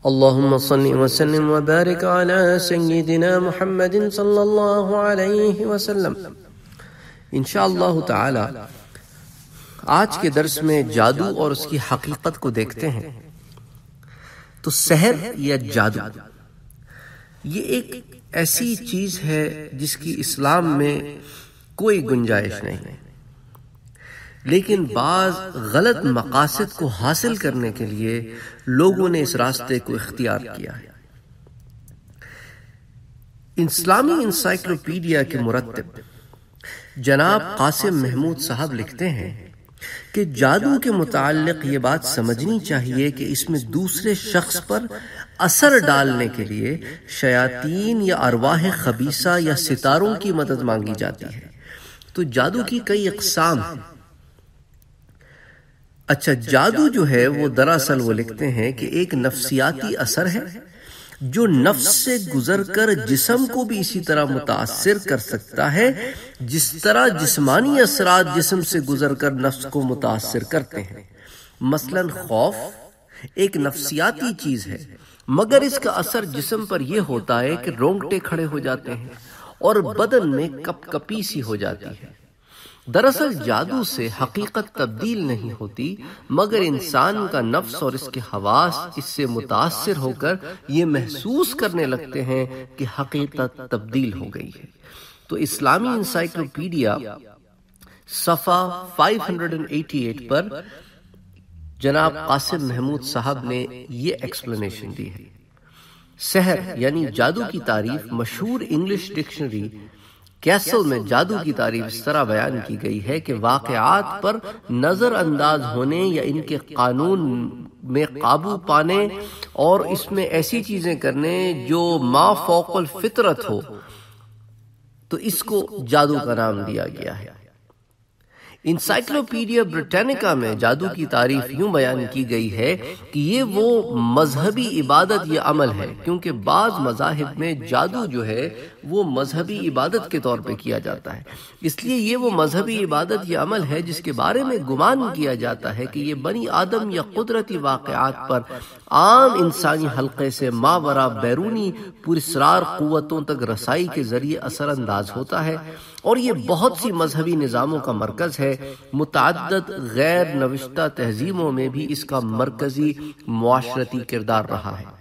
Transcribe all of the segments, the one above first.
اللهم صل وسلم وبارك على سيدنا محمد صلی اللہ علیہ وسلم۔ انشاءاللہ تعالی آج کے درس میں جادو اور اس کی حقیقت کو دیکھتے ہیں۔ تو سحر یا جادو یہ ایک ایسی چیز ہے جس کی اسلام میں کوئی گنجائش نہیں، لیکن بعض غلط مقاصد کو حاصل کرنے کے لیے لوگوں نے اس راستے کو اختیار کیا ہے۔ اسلامی انسائکلوپیڈیا کے مرتب جناب قاسم محمود صاحب لکھتے ہیں کہ جادو کے متعلق یہ بات سمجھنی چاہیے کہ اس میں دوسرے شخص پر اثر ڈالنے کے لیے شیاطین یا ارواح خبیثہ یا ستاروں کی مدد مانگی جاتی ہے۔ تو جادو کی کئی اقسام ہیں۔ اچھا، جادو جو ہے وہ دراصل وہ لکھتے ہیں کہ ایک نفسیاتی اثر ہے جو نفس سے گزر کر جسم کو بھی اسی طرح متاثر کر سکتا ہے جس طرح جسمانی اثرات جسم سے گزر کر نفس کو متاثر کرتے ہیں۔ مثلا خوف ایک نفسیاتی چیز ہے، مگر اس کا اثر جسم پر یہ ہوتا ہے کہ رونگٹے کھڑے ہو جاتے ہیں اور بدن میں کپ کپی سی ہو جاتی ہے۔ دراصل جادو سے حقیقت تبدیل نہیں ہوتی، مگر انسان کا نفس اور اس کے حواس اس سے متاثر ہو کر یہ محسوس کرنے لگتے ہیں کہ حقیقت تبدیل ہو گئی ہے۔ تو اسلامی انسائکلوپیڈیا صفحہ 588 پر جناب قاسم محمود صاحب نے یہ ایکسپلینیشن دی ہے۔ سحر یعنی جادو کی تعریف مشہور انگلش ڈکشنری کیسل میں جادو کی تعریف اس طرح بیان کی گئی ہے کہ واقعات پر نظر انداز ہونے یا ان کے قانون میں قابو پانے اور اس میں ایسی چیزیں کرنے جو ما فوق الفطرت ہو، تو اس کو جادو کا نام دیا گیا ہے۔ انسائکلوپیڈیا بریٹینیکا میں جادو کی تعریف یوں بیان کی گئی ہے کہ یہ وہ مذہبی عبادت یا عمل ہے، کیونکہ بعض مذاہب میں جادو جو ہے وہ مذہبی عبادت کے طور پہ کیا جاتا ہے، اس لیے یہ وہ مذہبی عبادت یا عمل ہے جس کے بارے میں گمان کیا جاتا ہے کہ یہ بنی آدم یا قدرتی واقعات پر عام انسانی حلقے سے ماورا بیرونی پراسرار قوتوں تک رسائی کے ذریعے اثر انداز ہوتا ہے، اور یہ بہت سی مذہبی نظاموں کا مرکز ہے۔ متعدد غیر نوشتہ تہذیبوں میں بھی اس کا مرکزی معاشرتی کردار رہا ہے۔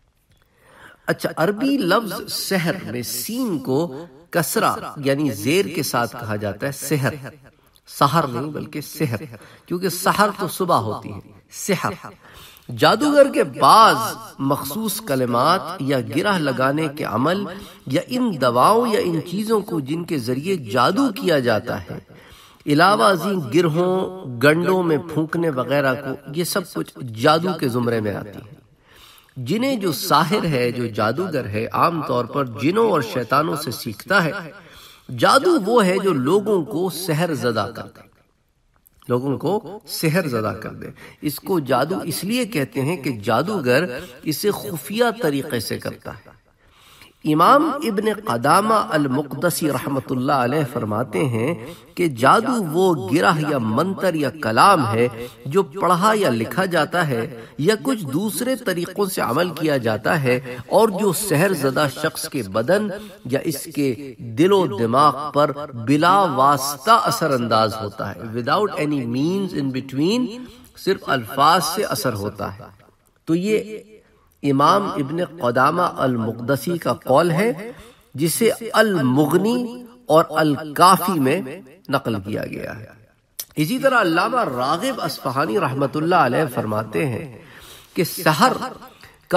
اچھا، عربی لفظ سحر میں سین کو کسرہ یعنی زیر کے ساتھ کہا جاتا ہے، سحر، سحر نہیں بلکہ سحر، کیونکہ سحر تو صبح ہوتی ہے، سحر۔ جادوگر کے بعض مخصوص کلمات یا گرہ لگانے کے عمل یا ان دواؤں یا ان چیزوں کو جن کے ذریعے جادو کیا جاتا ہے، علاوہ ازیں گرہوں، گنڈوں میں پھونکنے وغیرہ کو، یہ سب کچھ جادو کے زمرے میں آتی ہے۔ جنہیں جو ساحر ہے، جو جادوگر ہے، عام طور پر جنوں اور شیطانوں سے سیکھتا ہے۔ جادو وہ ہے جو لوگوں کو سحر زدہ کر دے، لوگوں کو سحر زدہ کر دے۔ اس کو جادو اس لیے کہتے ہیں کہ جادوگر اسے خفیہ طریقے سے کرتا ہے۔ امام ابن قدامہ المقدسی رحمۃ اللہ علیہ فرماتے ہیں کہ جادو وہ گرہ یا منتر یا کلام ہے جو پڑھا یا لکھا جاتا ہے یا کچھ دوسرے طریقوں سے عمل کیا جاتا ہے، اور جو سحر زدہ شخص کے بدن یا اس کے دل و دماغ پر بلا واسطہ اثر انداز ہوتا ہے، without any means in between, صرف الفاظ سے اثر ہوتا ہے۔ تو یہ امام ابن قدامہ المقدسی کا قول ہے، جسے المغنی اور الکافی میں نقل کیا گیا ہے۔ اسی طرح علامہ راغب اصفہانی رحمۃ اللہ علیہ فرماتے ہیں کہ سحر کا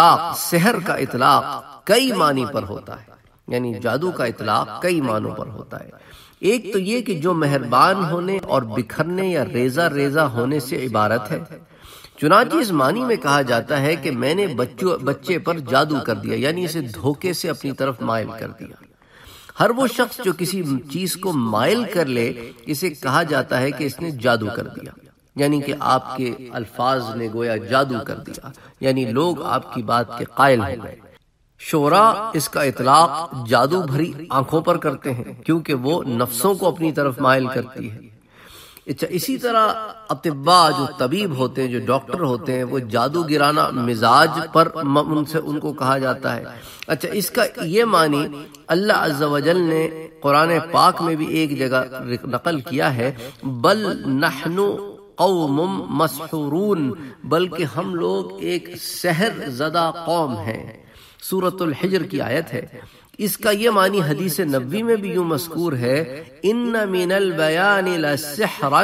اطلاق کئی معنی پر ہوتا ہے، یعنی جادو کا اطلاق کئی معنوں پر ہوتا ہے۔ ایک تو یہ کہ جو مہربان ہونے اور بکھرنے یا ریزہ ریزہ ہونے سے عبارت ہے۔ چنانچہ اس معنی میں کہا جاتا ہے کہ میں نے بچے پر جادو کر دیا، یعنی اسے دھوکے سے اپنی طرف مائل کر دیا۔ ہر وہ شخص جو کسی چیز کو مائل کر لے، اسے کہا جاتا ہے کہ اس نے جادو کر دیا، یعنی کہ آپ کے الفاظ نے گویا جادو کر دیا، یعنی لوگ آپ کی بات کے قائل ہو گئے۔ شعراء اس کا اطلاق جادو بھری آنکھوں پر کرتے ہیں، کیونکہ وہ نفسوں کو اپنی طرف مائل کرتی ہے۔ اچھا اسی طرح اطباء جو طبیب ہوتے ہیں، جو ڈاکٹر ہوتے ہیں، وہ جادوگرانہ مزاج پر ان کو کہا جاتا ہے۔ اچھا اس کا یہ معنی اللہ عز و جل نے قرآن پاک میں بھی ایک جگہ نقل کیا ہے، بل نحن قوم مسحورون، بلکہ ہم لوگ ایک سحر زدہ قوم ہیں۔ سورۃ الحجر کی آیت ہے۔ اس کا یہ معنی حدیث نبوی میں بھی یوں مذکور ہے، ان من البیان لسحرا،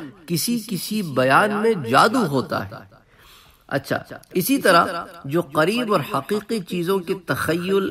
کسی بیان میں جادو ہوتا ہے۔ اچھا اسی طرح جو قریب اور حقیقی چیزوں کے تخیل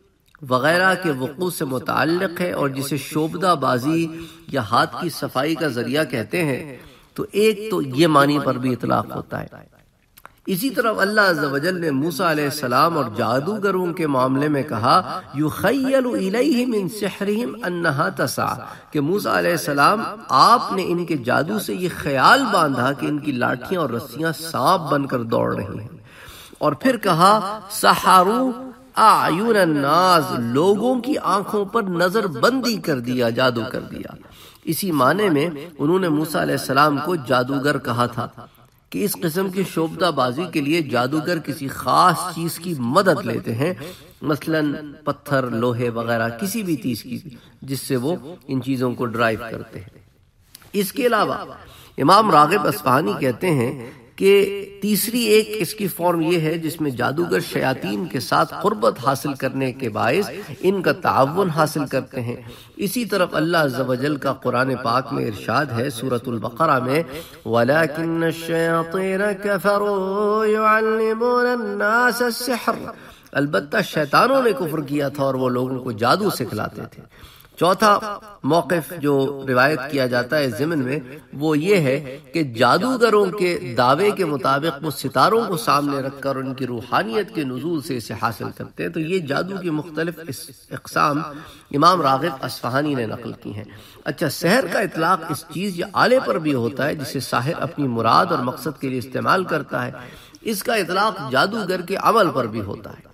وغیرہ کے وقوع سے متعلق ہے اور جسے شعبدہ بازی یا ہاتھ کی صفائی کا ذریعہ کہتے ہیں، تو ایک تو یہ معنی پر بھی اطلاق ہوتا ہے۔ اسی طرح اللہ عز و جل نے موسیٰ علیہ السلام اور جادوگروں کے معاملے میں کہا، یخیل الیہ من سحرہم انہا تسعی، کہ موسیٰ علیہ السلام آپ نے ان کے جادو سے یہ خیال باندھا کہ ان کی لاٹھیاں اور رسیاں سانپ بن کر دوڑ رہی ہیں۔ اور پھر کہا سحروا اعین الناس، لوگوں کی آنکھوں پر نظر بندی کر دیا، جادو کر دیا۔ اسی معنی میں انہوں نے موسیٰ علیہ السلام کو جادوگر کہا تھا کہ اس قسم کی شعبدہ بازی کے لیے جادوگر کسی خاص چیز کی مدد لیتے ہیں، مثلا پتھر، لوہے وغیرہ، کسی بھی چیز کی جس سے وہ ان چیزوں کو ڈرائیو کرتے ہیں۔ اس کے علاوہ امام راغب اصفہانی کہتے ہیں کہ تیسری ایک اس کی فارم یہ ہے جس میں جادوگر شیاطین کے ساتھ قربت حاصل کرنے کے باعث ان کا تعاون حاصل کرتے ہیں۔ اسی طرف اللہ عز و جل کا قرآن پاک میں ارشاد ہے سورۃ البقرہ میں، وَلَكِنَّ الشَّيَاطِينَ كَفَرُوا يُعَلِّمُونَ النَّاسَ السِّحْرَ، البتہ شیطانوں نے کفر کیا تھا اور وہ لوگوں کو جادو سکھلاتے تھے۔ چوتھا موقف جو روایت کیا جاتا ہے ضمن میں وہ یہ ہے کہ جادوگروں کے دعوے کے مطابق وہ ستاروں کو سامنے رکھ کر ان کی روحانیت کے نزول سے اسے حاصل کرتے ہیں۔ تو یہ جادو کی مختلف اقسام امام راغب اصفہانی نے نقل کی ہیں۔ اچھا سحر کا اطلاق اس چیز یا آلے پر بھی ہوتا ہے جسے ساحر اپنی مراد اور مقصد کے لیے استعمال کرتا ہے۔ اس کا اطلاق جادوگر کے عمل پر بھی ہوتا ہے۔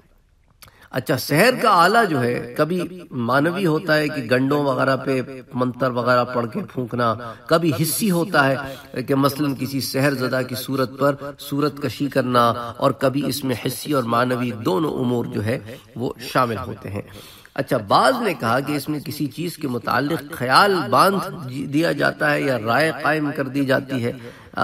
اچھا سحر کا آلہ جو ہے کبھی مانوی ہوتا ہے کہ گنڈوں وغیرہ پہ منتر وغیرہ پڑھ کے پھونکنا، کبھی حسی ہوتا ہے کہ مثلا کسی سحر زدہ کی صورت پر صورت کشی کرنا، اور کبھی اس میں حسی اور مانوی دونوں امور جو ہے وہ شامل ہوتے ہیں۔ اچھا بعض نے کہا کہ اس میں کسی چیز کے متعلق خیال باندھ دیا جاتا ہے یا رائے قائم کر دی جاتی ہے۔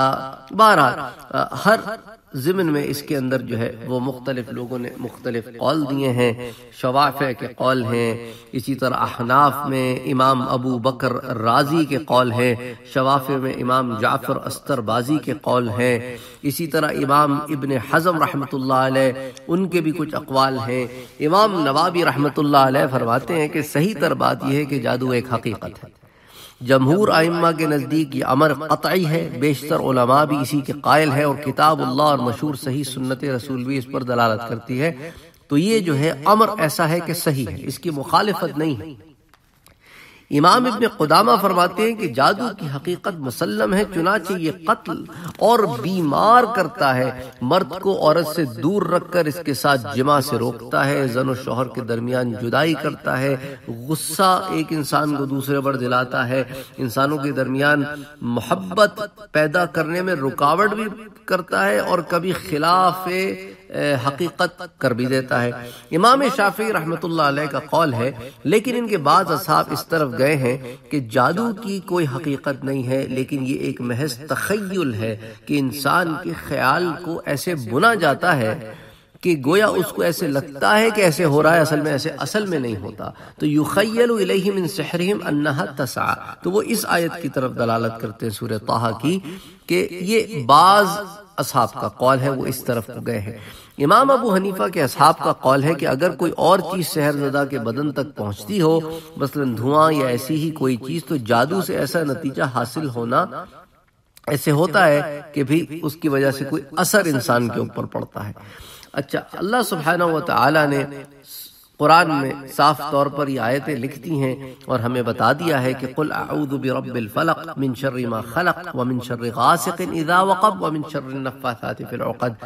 بہرحال ہر ضمن میں اس کے اندر جو ہے وہ مختلف لوگوں نے مختلف قول دیے ہیں۔ شوافع کے قول ہیں، اسی طرح احناف میں امام ابو بکر رازی کے قول ہیں، شوافع میں امام جعفر استربازی کے قول ہیں، اسی طرح امام ابن حزم رحمۃ اللہ علیہ ان کے بھی کچھ اقوال ہیں۔ امام نووی رحمۃ اللہ علیہ فرماتے ہیں کہ صحیح تر بات یہ ہے کہ جادو ایک حقیقت ہے۔ جمہور ائمہ کے نزدیک یہ امر قطعی ہے، بیشتر علماء بھی اسی کے قائل ہیں، اور کتاب اللہ اور مشہور صحیح سنت رسول بھی اس پر دلالت کرتی ہے۔ تو یہ جو ہے امر ایسا ہے کہ صحیح ہے، اس کی مخالفت نہیں ہے۔ امام ابن قدامہ فرماتے ہیں کہ جادو کی حقیقت مسلم ہے، چنانچہ یہ قتل اور بیمار کرتا ہے، مرد کو عورت سے دور رکھ کر اس کے ساتھ جماع سے روکتا ہے، زن و شوہر کے درمیان جدائی کرتا ہے، غصہ ایک انسان کو دوسرے پر دلاتا ہے، انسانوں کے درمیان محبت پیدا کرنے میں رکاوٹ بھی کرتا ہے، اور کبھی خلاف حقیقت کر بھی دیتا ہے۔ امام شافعی رحمۃ اللہ علیہ کا قول ہے، لیکن ان کے بعض اصحاب اس طرف گئے ہیں کہ جادو کی کوئی حقیقت نہیں ہے، لیکن یہ ایک محض تخیل ہے کہ انسان کے خیال کو ایسے بنا جاتا ہے کہ گویا اس کو ایسے لگتا ہے کہ ایسے ہو رہا ہے، اصل میں نہیں ہوتا۔ تو یخیل الیہ من سحرہم انہا تسعی، تو وہ اس آیت کی طرف دلالت کرتے ہیں سورہ طٰہٰ کی کہ یہ بعض اصحاب کا قول ہے، وہ اس طرف گئے ہیں۔ امام ابو حنیفہ کے اصحاب کا قول ہے کہ اگر کوئی اور چیز سحر زدہ کے بدن تک پہنچتی ہو، مثلا دھواں یا ایسی ہی کوئی چیز، تو جادو سے ایسا نتیجہ حاصل ہونا ایسے ہوتا ہے کہ بھی اس کی وجہ سے کوئی اثر انسان کے اوپر پڑتا ہے۔ اچھا اللہ سبحانہ و تعالی نے قرآن میں صاف طور پر یہ آیتیں لکھتی ہیں اور ہمیں بتا دیا ہے کہ قل اعوذ برب الفلق من شر ما خلق ومن شر غاسق اذا وقب ومن شر النفاثات فی العقد،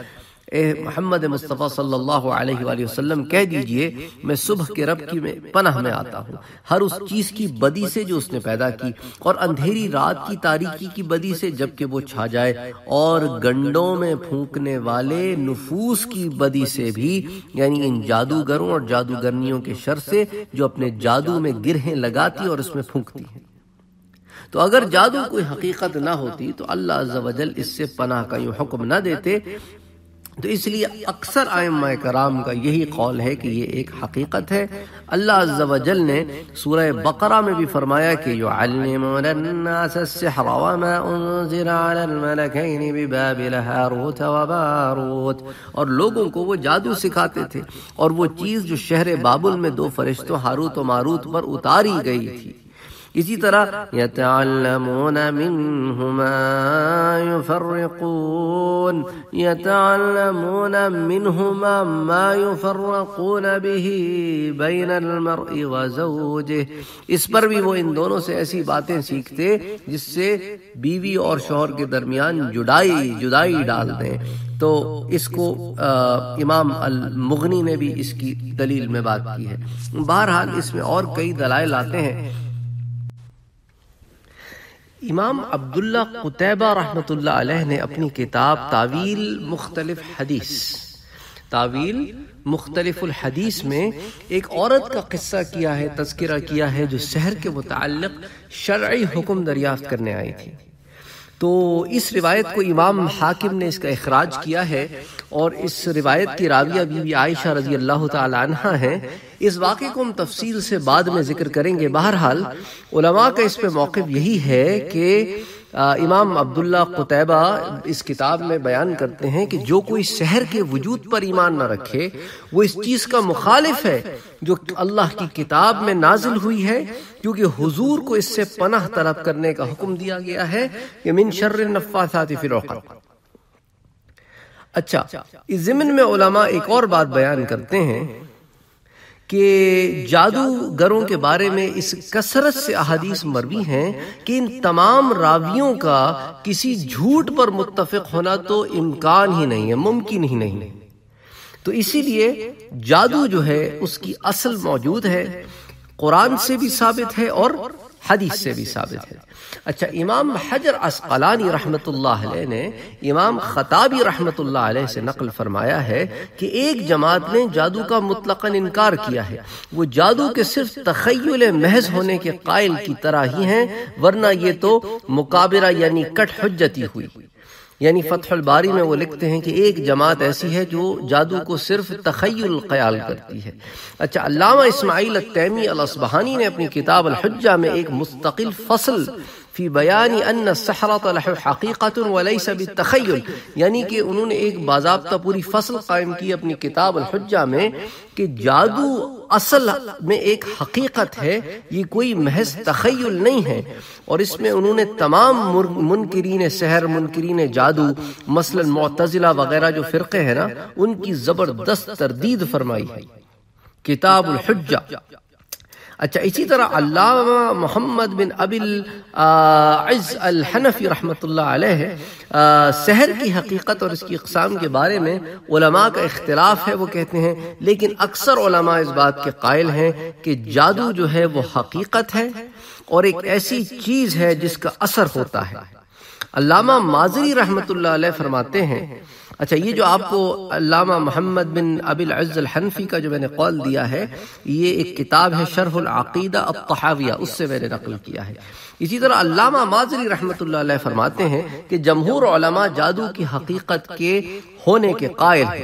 اے محمد مصطفیٰ صلی اللہ علیہ وآلہ وسلم کہہ دیجئے میں صبح کے رب کی پناہ میں آتا ہوں ہر اس چیز کی بدی سے جو اس نے پیدا کی، اور اندھیری رات کی تاریکی کی بدی سے جبکہ وہ چھا جائے، اور گنڈوں میں پھونکنے والے نفوس کی بدی سے بھی، یعنی ان جادوگروں اور جادوگرنیوں کے شر سے جو اپنے جادو میں گرہیں لگاتی اور اس میں پھونکتی ہیں۔ تو اگر جادو کوئی حقیقت نہ ہوتی تو اللہ عز و جل اس سے پناہ کا یوں حکم نہ دیتے۔ تو اس لیے اکثر ائمہ کرام کا یہی قول ہے کہ یہ ایک حقیقت ہے۔ اللہ عز و جل نے سورہ بقرہ میں بھی فرمایا کہ يُعَلِّمُونَ النَّاسَ السِّحْرَ وَمَا أُنزِلَ عَلَى الْمَلَكَيْنِ بِبَابِلَ هَارُوتَ وَمَارُوتَ، اور لوگوں کو وہ جادو سکھاتے تھے، اور وہ چیز جو شہر بابل میں دو فرشتوں ہاروت و ماروت پر اتاری گئی تھی۔ اسی طرح يَتَعَلَّمُونَ مِنْهُ مَا يُفَرِّقُونَ مَا يُفَرَّقُونَ بِهِ بَيْنَ الْمَرْءِ وَزَوْجِهِ، اس پر بھی وہ ان دونوں سے ایسی باتیں سیکھتے جس سے بیوی اور شوہر کے درمیان جدائی ڈال دیں۔ تو اس کو امام المغنی نے بھی اس کی دلیل میں بات کی ہے۔ بہرحال اس میں اور کئی دلائل آتے ہیں۔ امام عبداللہ قتیبہ رحمۃ اللہ علیہ نے اپنی کتاب تعویل مختلف الحدیث میں ایک عورت کا قصہ کیا ہے، تذکرہ کیا ہے، جو سحر کے متعلق شرعی حکم دریافت کرنے آئی تھی۔ تو اس روایت کو امام حاکم نے اس کا اخراج کیا ہے، اور اس روایت کی راویہ بی بی عائشہ رضی اللہ تعالی عنہا ہیں۔ اس واقعے کو ہم تفصیل سے بعد میں ذکر کریں گے۔ بہرحال علماء کا اس پہ موقف یہی ہے کہ امام عبداللہ قتیبہ اس کتاب میں بیان کرتے ہیں کہ جو کوئی سحر کے وجود پر ایمان نہ رکھے وہ اس چیز کا مخالف ہے جو اللہ کی کتاب میں نازل ہوئی ہے، کیونکہ حضور کو اس سے پناہ طلب کرنے کا حکم دیا گیا ہے کہ من شر النفاثات فی العقد۔ اچھا، اس ضمن میں علماء ایک اور بات بیان کرتے ہیں کہ جادوگروں کے بارے میں اس کثرت سے احادیث مروی ہیں کہ ان تمام راویوں کا کسی جھوٹ پر متفق ہونا تو امکان ہی نہیں ہے، ممکن ہی نہیں ہے۔ تو اسی لیے جادو جو ہے اس کی اصل موجود ہے، قرآن سے بھی ثابت ہے اور حدیث سے بھی ثابت ہے۔ اچھا، امام حجر عسقلانی رحمت اللہ علیہ نے امام خطابی رحمت اللہ علیہ سے نقل فرمایا ہے کہ ایک جماعت نے جادو کا مطلقاً انکار کیا ہے، وہ جادو کے صرف تخیل محض ہونے کے قائل کی طرح ہی ہیں، ورنہ یہ تو مکابرہ یعنی کٹ حجتی ہوئی۔ یعنی فتح الباری میں وہ لکھتے ہیں کہ ایک جماعت ایسی ہے جو جادو کو صرف تخیل خیال کرتی ہے۔ اچھا، علامہ اسماعیل التیمی الاصبہانی نے اپنی کتاب الحجہ میں ایک مستقل فصل فی بیان ان السحرۃ لہ حقیقۃ ولیس بالتخیل، یعنی کہ انہوں نے ایک باضابطہ پوری فصل قائم کی اپنی کتاب الحجہ میں کہ جادو اصل میں ایک حقیقت ہے، یہ کوئی محض تخیل نہیں ہے۔ اور اس میں انہوں نے تمام منکرین سحر، منکرین جادو، مثلا معتزلہ وغیرہ جو فرقے ہیں نا، ان کی زبردست تردید فرمائی ہے، کتاب الحجہ۔ اچھا، اسی طرح علامہ محمد بن ابی العز الحنفی رحمۃ اللہ علیہ سحر کی حقیقت اور اس کی اقسام کے بارے میں علماء کا اختلاف ہے، وہ کہتے ہیں، لیکن اکثر علماء اس بات کے قائل ہیں کہ جادو جو ہے وہ حقیقت ہے اور ایک ایسی چیز ہے جس کا اثر ہوتا ہے۔ علامہ مازری رحمۃ اللہ علیہ فرماتے ہیں، اچھا، یہ جو آپ کو علامہ محمد بن ابی العز الحنفی کا جو میں نے قول دیا ہے، یہ ایک کتاب ہے شرح العقیدہ الطحاویہ، اس سے میں نے نقل کیا ہے۔ اسی طرح علامہ مازری رحمۃ اللہ علیہ فرماتے ہیں کہ جمہور علماء جادو کی حقیقت کے ہونے کے قائل ہیں۔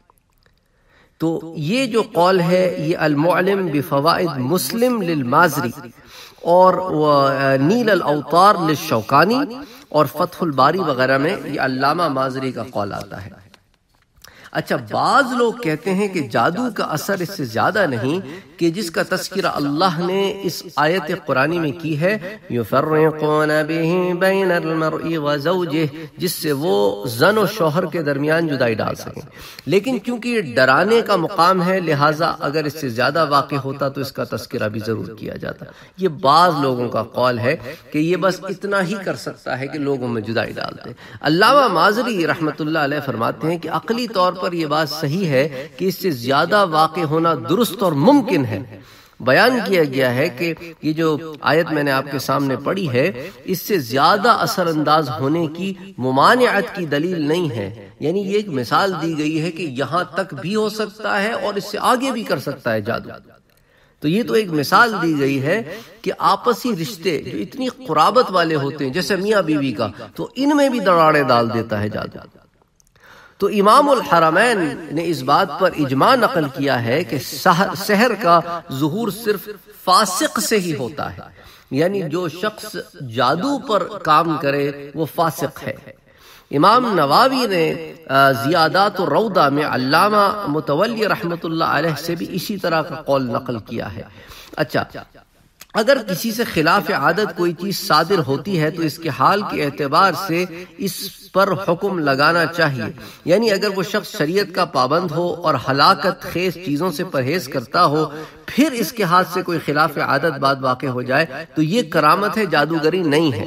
تو یہ جو قول ہے یہ المعلم بفوائد مسلم للمازری اور نیل الاوطار للشوکانی اور فتح الباری وغیرہ میں یہ علامہ مازری کا قول آتا ہے۔ اچھا، بعض لوگ کہتے ہیں کہ جادو کا اثر اس سے زیادہ نہیں کہ جس کا تذکرہ اللہ نے اس آیت قرآنی میں کی ہے، یفرقون بہ بین المرء وزوجہ، جس سے وہ زن و شوہر کے درمیان جدائی ڈال سکیں۔ لیکن کیونکہ یہ ڈرانے کا مقام ہے، لہٰذا اگر اس سے زیادہ واقع ہوتا تو اس کا تذکرہ بھی ضرور کیا جاتا۔ یہ بعض لوگوں کا قول ہے کہ یہ بس اتنا ہی کر سکتا ہے کہ لوگوں میں جدائی ڈال دے۔ علامہ مازری رحمۃ اللہ علیہ فرماتے ہیں کہ عقلی طور پر یہ بات صحیح ہے کہ اس سے زیادہ واقع ہونا درست اور ممکن ہے۔ بیان کیا گیا ہے کہ یہ جو آیت میں نے آپ کے سامنے پڑھی ہے، اس سے زیادہ اثر انداز ہونے کی ممانعت کی دلیل نہیں ہے، یعنی یہ ایک مثال دی گئی ہے کہ یہاں تک بھی ہو سکتا ہے اور اس سے آگے بھی کر سکتا ہے جادو۔ تو یہ تو ایک مثال دی گئی ہے کہ آپسی رشتے جو اتنی قرابت والے ہوتے ہیں جیسے میاں بیوی کا، تو ان میں بھی دراڑے ڈال دیتا ہے جادو۔ تو امام الحرمین نے اس بات پر اجماع نقل کیا ہے کہ سحر کا ظہور صرف فاسق سے ہی ہوتا ہے، یعنی جو شخص جادو پر کام کرے وہ فاسق ہے۔ امام نووی نے زیادات الروضہ میں علامہ متولی رحمۃ اللہ علیہ سے بھی اسی طرح کا قول نقل کیا ہے۔ اچھا، اگر کسی سے خلاف عادت کوئی چیز صادر ہوتی ہے تو اس کے حال کے اعتبار سے اس پر حکم لگانا چاہیے، یعنی اگر وہ شخص شریعت کا پابند ہو اور ہلاکت خیز چیزوں سے پرہیز کرتا ہو، پھر اس کے ہاتھ سے کوئی خلاف عادت بات واقع ہو جائے تو یہ کرامت ہے، جادوگری نہیں ہے۔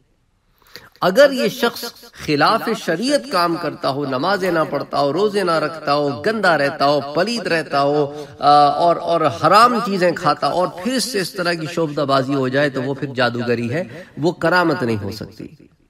اگر یہ شخص خلاف شریعت کام کرتا ہو، نمازیں نہ پڑھتا ہو، روزے نہ رکھتا ہو، گندا رہتا ہو، پلید رہتا ہو اور حرام چیزیں کھاتا اور پھر سے اس طرح کی شوفتہ بازی ہو جائے تو وہ پھر جادوگری ہے، وہ کرامت نہیں ہو سکتی۔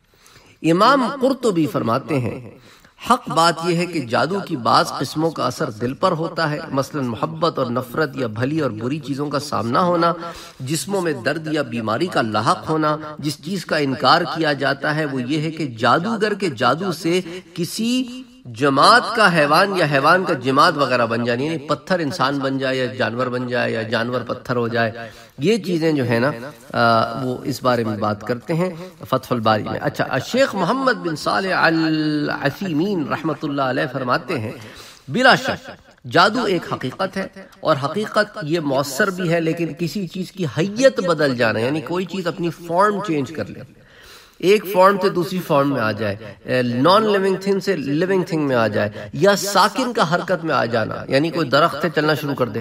امام قرطبی فرماتے ہیں حق بات یہ ہے کہ جادو کی بعض قسموں کا اثر دل پر ہوتا ہے، مثلا محبت اور نفرت یا بھلی اور بری چیزوں کا سامنا ہونا، جسموں میں درد یا بیماری کا لاحق ہونا۔ جس چیز کا انکار کیا جاتا ہے وہ یہ ہے کہ جادوگر کے جادو سے کسی جماعت کا حیوان یا حیوان کا جماعت وغیرہ بن جائے، یعنی پتھر انسان بن جائے یا جانور بن جائے یا جانور پتھر ہو جائے۔ یہ چیزیں جو ہے نا وہ اس بارے میں بات کرتے ہیں فتح الباری میں۔ اچھا، شیخ محمد بن صالح العثیمین رحمۃ اللہ علیہ فرماتے ہیں بلا شک جادو ایک حقیقت ہے، اور حقیقت یہ مؤثر بھی ہے، لیکن کسی چیز کی حیت بدل جانا، یعنی کوئی چیز اپنی فارم چینج کر لے، ایک فارم سے دوسری فارم میں آ جائے، نان لیونگ تھنگ سے لیونگ تھنگ میں آ جائے، یا ساکن کا حرکت میں آ جانا، یعنی کوئی درخت سے چلنا شروع کر دے،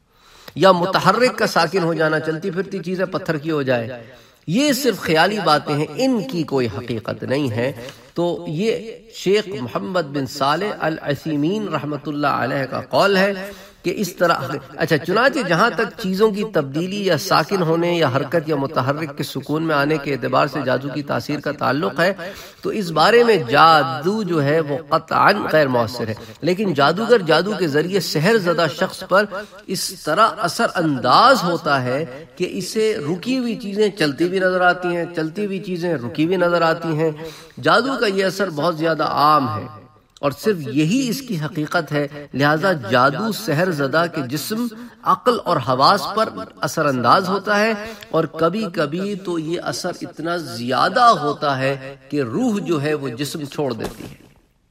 یا متحرک کا ساکن ہو جانا، چلتی پھرتی چیزیں پتھر کی ہو جائے۔ یہ صرف خیالی باتیں ہیں، ان کی کوئی حقیقت نہیں ہے۔ تو یہ شیخ محمد بن صالح العثیمین رحمۃ اللہ علیہ کا قول ہے کہ اس طرح۔ اچھا، چنانچہ جہاں تک چیزوں کی تبدیلی یا ساکن ہونے یا حرکت یا متحرک کے سکون میں آنے کے اعتبار سے جادو کی تاثیر کا تعلق ہے تو اس بارے میں جادو جو ہے وہ قطعاً غیر مؤثر ہے، لیکن جادوگر جادو کے ذریعے سحر زدہ شخص پر اس طرح اثر انداز ہوتا ہے کہ اسے رکی ہوئی چیزیں چلتی بھی نظر آتی ہیں، چلتی ہوئی چیزیں رکی بھی نظر آتی ہیں۔ جادو کا یہ اثر بہت زیادہ عام ہے اور صرف یہی اس کی حقیقت ہے، لہذا جادو سحر زدہ کے جسم، عقل اور حواس پر اثر انداز ہوتا ہے، اور کبھی کبھی تو یہ اثر اتنا زیادہ ہوتا ہے کہ روح جو ہے وہ جسم چھوڑ دیتی ہے۔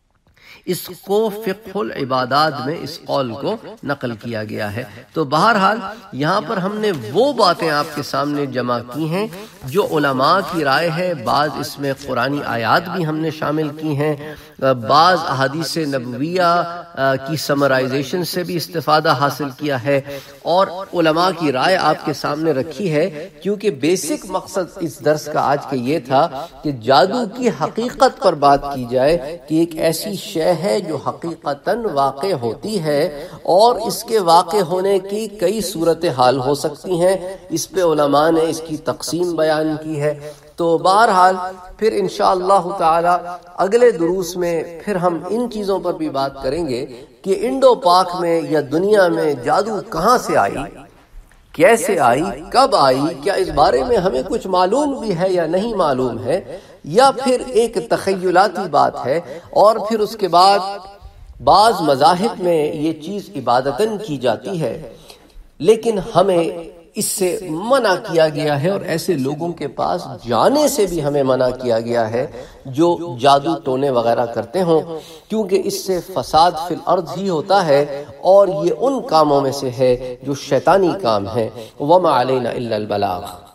اس کو فقہ العبادات میں اس قول کو نقل کیا گیا ہے۔ تو بہرحال یہاں پر ہم نے وہ باتیں آپ کے سامنے جمع کی ہیں جو علماء کی رائے ہے، بعض اس میں قرآنی آیات بھی ہم نے شامل کی ہیں، بعض احادیث نبویہ کی سمرائزیشن سے بھی استفادہ حاصل کیا ہے، اور علماء کی رائے آپ کے سامنے رکھی ہے، کیونکہ بیسک مقصد اس درس کا آج کا یہ تھا کہ جادو کی حقیقت پر بات کی جائے کہ ایک ایسی شے ہے جو حقیقتاً واقع ہوتی ہے اور اس کے واقع ہونے کی کئی صورتحال ہو سکتی ہیں۔ اس پہ علماء نے اس کی تقسیم بیان کی ہے۔ تو بہرحال پھر انشاءاللہ تعالی اگلے دروس میں پھر ہم ان چیزوں پر بھی بات کریں گے کہ انڈو پاک میں یا دنیا میں جادو کہاں سے آئی، کیسے آئی، کب آئی، کیا اس بارے میں ہمیں کچھ معلوم بھی ہے یا نہیں معلوم ہے، یا پھر ایک تخیلاتی بات ہے، اور پھر اس کے بعد بعض مذاہب میں یہ چیز عبادتاً کی جاتی ہے، لیکن ہمیں اس سے منع کیا گیا ہے، اور ایسے لوگوں کے پاس جانے سے بھی ہمیں منع کیا گیا ہے جو جادو ٹونے وغیرہ کرتے ہوں، کیونکہ اس سے فساد فی الارض ہی ہوتا ہے، اور یہ ان کاموں میں سے ہے جو شیطانی کام ہیں۔ وَمَا عَلَيْنَا إِلَّا الْبَلَاغُ۔